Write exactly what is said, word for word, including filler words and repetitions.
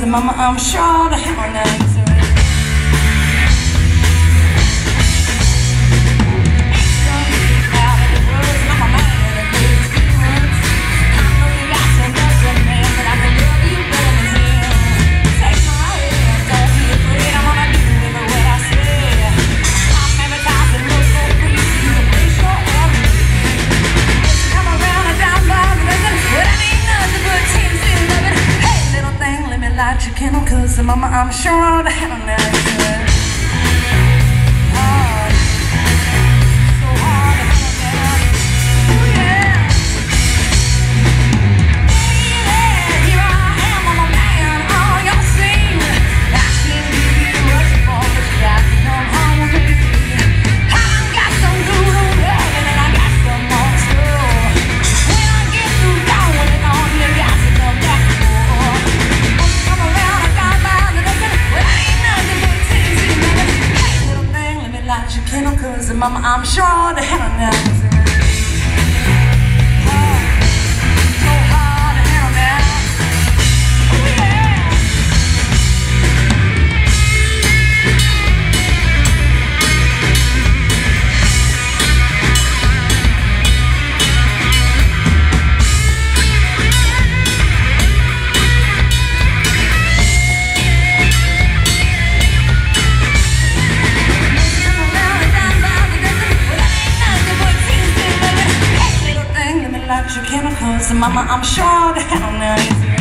cause mama, I'm sure the hell now you do it. Cause mama, I'm sure the hell now you do it. Hard, so hard to hell down. Ooh yeah. Yeah, here I am, I'm a man on your scene. I can't give you what you want, but you got to come home with me. I done got some good old loving and I got some more too. When I get through going it on, you got to come back for. Come around. Light your candle, cause mama, I'm sure the hell now is it. Hard, so hard to hell now. Oh yeah. Light your candle, cause mama, I'm sure the hell now is it.